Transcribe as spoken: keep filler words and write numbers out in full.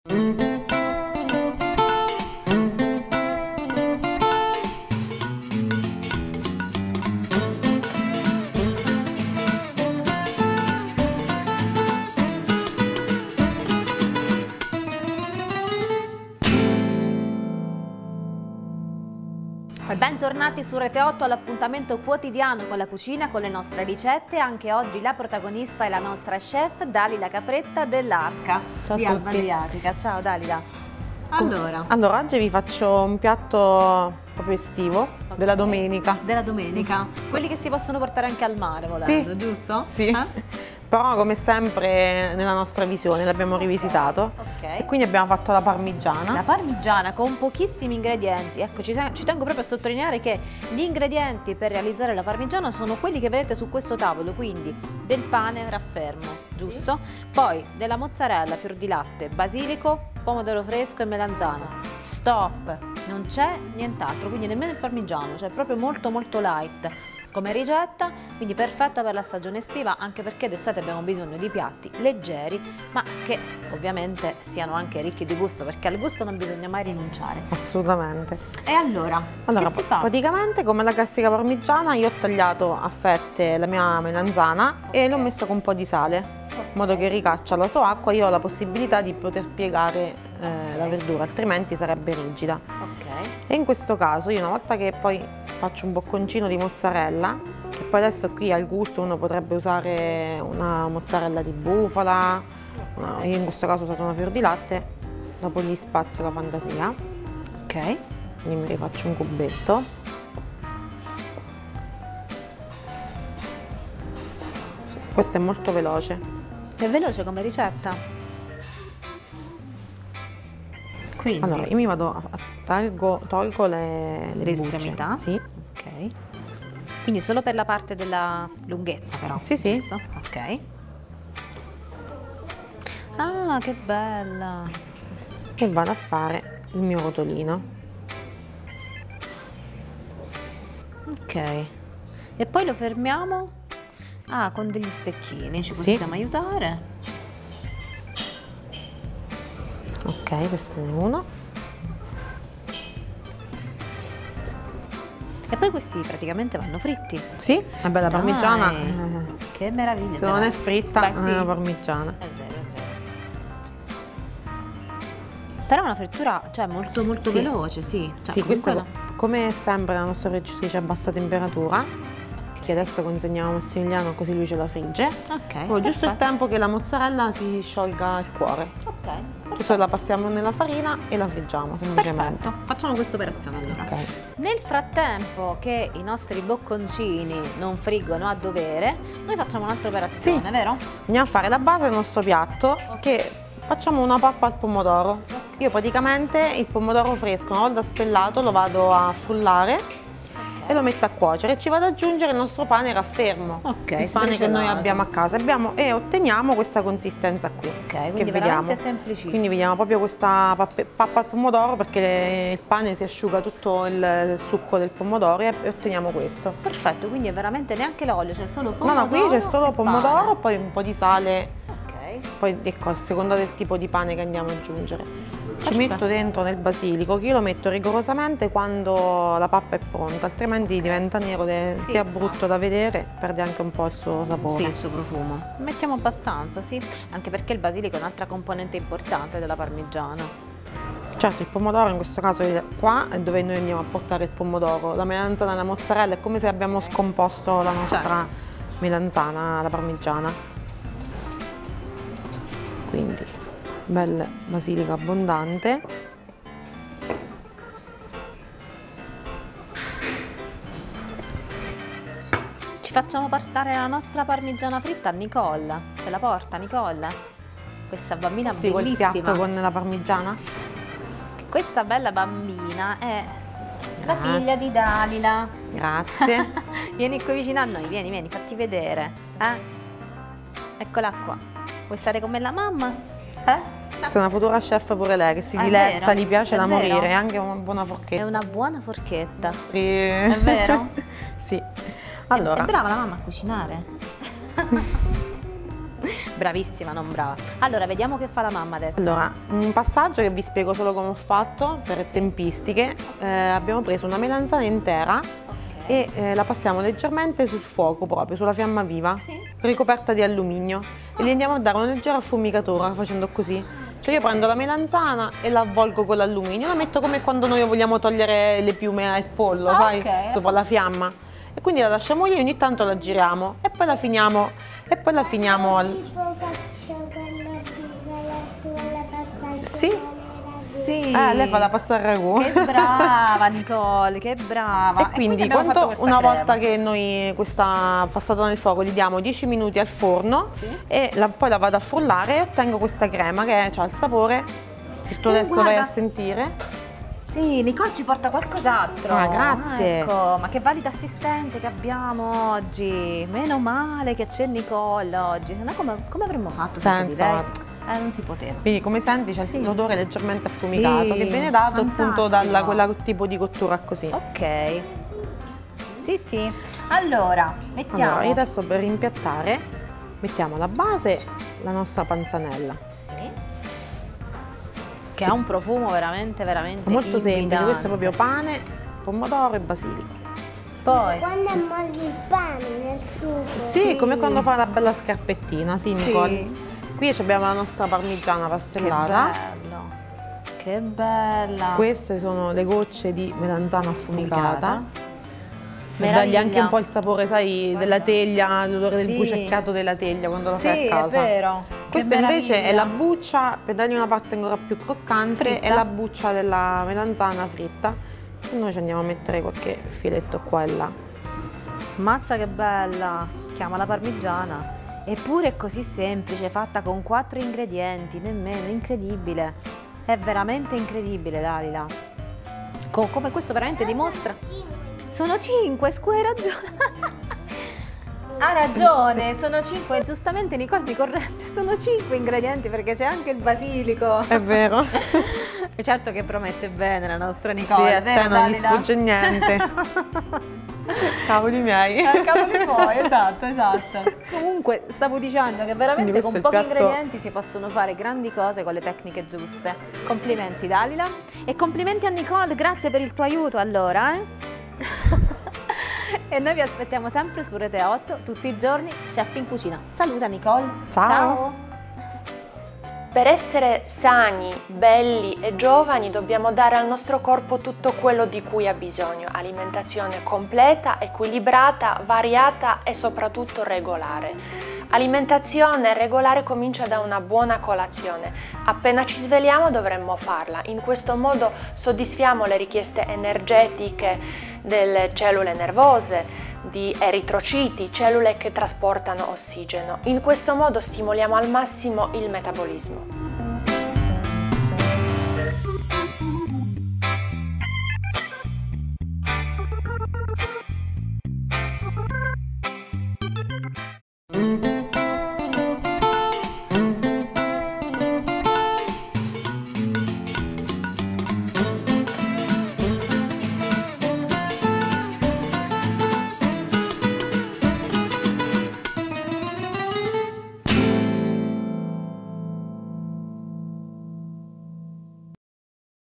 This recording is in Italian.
Bentornati su Rete otto all'appuntamento quotidiano con la cucina, con le nostre ricette. Anche oggi la protagonista è la nostra chef Dalila Capretta dell'Arca di Alba Adriatica. Ciao Dalila. Allora. allora, oggi vi faccio un piatto proprio estivo, okay. della domenica. Della domenica. Quelli che si possono portare anche al mare volendo, sì. giusto? Sì. Eh? Però come sempre nella nostra visione l'abbiamo rivisitato, okay. e quindi abbiamo fatto la parmigiana. La parmigiana con pochissimi ingredienti. Ecco, ci, ci tengo proprio a sottolineare che gli ingredienti per realizzare la parmigiana sono quelli che vedete su questo tavolo, quindi del pane raffermo, giusto? Sì. Poi della mozzarella, fior di latte, basilico, pomodoro fresco e melanzana. Stop! Non c'è nient'altro, quindi nemmeno il parmigiano, cioè proprio molto molto light come ricetta, quindi perfetta per la stagione estiva, anche perché d'estate abbiamo bisogno di piatti leggeri, ma che ovviamente siano anche ricchi di gusto, perché al gusto non bisogna mai rinunciare. Assolutamente. E allora, allora che si fa? Praticamente come la classica parmigiana io ho tagliato a fette la mia melanzana, okay. e l'ho messa con un po' di sale, okay. in modo che ricaccia la sua acqua. Io ho la possibilità di poter piegare eh, okay. la verdura, altrimenti sarebbe rigida. Okay. E in questo caso io una volta che poi faccio un bocconcino di mozzarella, e poi adesso qui al gusto uno potrebbe usare una mozzarella di bufala, una, io in questo caso ho usato una fior di latte, dopo gli spazio la fantasia. Ok. Quindi mi rifaccio un cubetto. Questo è molto veloce. È veloce come ricetta? Quindi. Allora, io mi vado a, a tolgo, tolgo le, le, le bucce. estremità? Sì. Ok. Quindi solo per la parte della lunghezza però? Sì, sì. Giusto? Ok. Ah, che bella! E vado a fare il mio rotolino. Ok. E poi lo fermiamo? Ah, con degli stecchini, ci sì. possiamo aiutare? Ok, questo è uno. E poi questi praticamente vanno fritti? Sì, una bella Dai, parmigiana. Che meraviglia! Se non è fritta, beh, sì. è una parmigiana. È vero, è vero. Però è una frittura, cioè, molto molto sì. veloce, sì. Cioè, sì, questo la... come sempre la nostra friggitrice a bassa temperatura, okay. che adesso consegniamo a Massimiliano così lui ce la frigge. Ok. Poi giusto il tempo che la mozzarella si sciolga il cuore. Ok. Adesso la passiamo nella farina e la friggiamo semplicemente. Perfetto. Facciamo questa operazione allora. Okay. Nel frattempo che i nostri bocconcini non friggono a dovere, noi facciamo un'altra operazione, sì. vero? Andiamo a fare la base del nostro piatto, okay. che facciamo una pappa al pomodoro. Okay. Io praticamente il pomodoro fresco, una volta spellato, lo vado a frullare, okay. e lo metto a cuocere. Ci vado ad aggiungere il nostro pane raffermo, okay, il pane che noi abbiamo a casa, abbiamo, e otteniamo questa consistenza qui. Ok, quindi che veramente vediamo. semplicissimo. Quindi vediamo proprio questa pappa al pomodoro, perché il pane si asciuga tutto il succo del pomodoro e otteniamo questo. Perfetto, quindi è veramente neanche l'olio, c'è solo pomodoro. No, no, qui c'è solo pomodoro, pane. poi un po' di sale. Ok. Poi ecco, a seconda del tipo di pane che andiamo ad aggiungere. Ci Perfetto. metto dentro nel basilico, che io lo metto rigorosamente quando la pappa è pronta, altrimenti diventa nero, sì, sia brutto da vedere, perde anche un po' il suo sapore. Sì, il suo profumo. Mettiamo abbastanza, sì, anche perché il basilico è un'altra componente importante della parmigiana. Certo, il pomodoro in questo caso è qua è dove noi andiamo a portare il pomodoro, la melanzana e la mozzarella è come se abbiamo scomposto la nostra certo. melanzana, la parmigiana. Quindi bel basilico abbondante. Ci facciamo portare la nostra parmigiana fritta a Nicola. Ce la porta Nicola? Questa bambina Tutti bellissima. Quel piatto con la parmigiana? Questa bella bambina è Grazie. la figlia di Dalila. Grazie. Vieni qui vicino a noi, vieni, vieni, fatti vedere. Eh? Eccola qua. Vuoi stare con me la mamma? Eh? Questa è una futura chef pure lei, che si È diletta, vero, gli piace è da vero. morire, è anche una buona forchetta. È una buona forchetta. Sì. È vero? Sì. Allora. È brava la mamma a cucinare. Bravissima, non brava. Allora, vediamo che fa la mamma adesso. Allora, un passaggio che vi spiego solo come ho fatto per sì. tempistiche. Eh, abbiamo preso una melanzana intera okay. e eh, la passiamo leggermente sul fuoco, proprio sulla fiamma viva, sì. ricoperta di alluminio oh. e gli andiamo a dare una leggera affumicatura facendo così. Cioè io prendo la melanzana e la avvolgo con l'alluminio, la metto come quando noi vogliamo togliere le piume al pollo, ah, sai, okay. sopra la fiamma. E quindi la lasciamo lì, ogni tanto la giriamo e poi la finiamo e poi la finiamo al... Sì? Sì. Eh, lei fa la pasta al ragù. Che brava Nicole, che brava. E quindi, e quindi quanto, una crema. volta che noi questa passata nel fuoco gli diamo dieci minuti al forno sì. e la, poi la vado a frullare e ottengo questa crema che ha il sapore, se tu oh, adesso guarda. vai a sentire. Sì, Nicole ci porta qualcos'altro. Ah, grazie. Ecco, ma che valida assistente che abbiamo oggi. Meno male che c'è Nicole oggi. No, come, come avremmo fatto senza di lei? Eh, non si poteva. Quindi come senti c'è sì. l'odore leggermente affumicato sì, che viene dato fantastico. appunto da quel tipo di cottura così. Ok. Sì, sì. Allora, mettiamo... Allora, io adesso per rimpiattare mettiamo la base, la nostra panzanella. Sì. Che ha un profumo veramente, veramente molto invitante. semplice, questo è proprio pane, pomodoro e basilico. Poi... Quando ammolli il pane nel sugo. Sì, sì, come quando fa una bella scarpettina, sì Nicole? Sì. Qui abbiamo la nostra parmigiana pastellata. Che bello, che bella. Queste sono le gocce di melanzana affumicata. Per dargli anche un po' il sapore, sai, guarda. della teglia, l'odore sì. del bucecchiato della teglia quando lo sì, fai a casa. Sì, è vero. Questa invece è la buccia, per dargli una parte ancora più croccante, fritta. È la buccia della melanzana fritta. E noi ci andiamo a mettere qualche filetto qua e là. Mazza che bella, chiama la parmigiana. Eppure è così semplice, fatta con quattro ingredienti, nemmeno, incredibile. È veramente incredibile, Dalila. Co come questo veramente dimostra. Sono cinque, Scu, hai ragione. Ha ragione, sono cinque, giustamente Nicole mi corregge, sono cinque ingredienti perché c'è anche il basilico. È vero. E certo che promette bene la nostra Nicole. Sì, a te non gli sfugge niente. Cavoli miei. Eh, cavoli tuoi, esatto, esatto. Comunque stavo dicendo che veramente con pochi piatto... ingredienti si possono fare grandi cose con le tecniche giuste. Complimenti Dalila e complimenti a Nicole, grazie per il tuo aiuto allora. Eh? E noi vi aspettiamo sempre su Rete otto, tutti i giorni, Chef in Cucina. Saluta Nicole. Ciao. Ciao. Per essere sani, belli e giovani dobbiamo dare al nostro corpo tutto quello di cui ha bisogno. Alimentazione completa, equilibrata, variata e soprattutto regolare. Alimentazione regolare comincia da una buona colazione. Appena ci svegliamo dovremmo farla. In questo modo soddisfiamo le richieste energetiche delle cellule nervose, di eritrociti, cellule che trasportano ossigeno. In questo modo stimoliamo al massimo il metabolismo.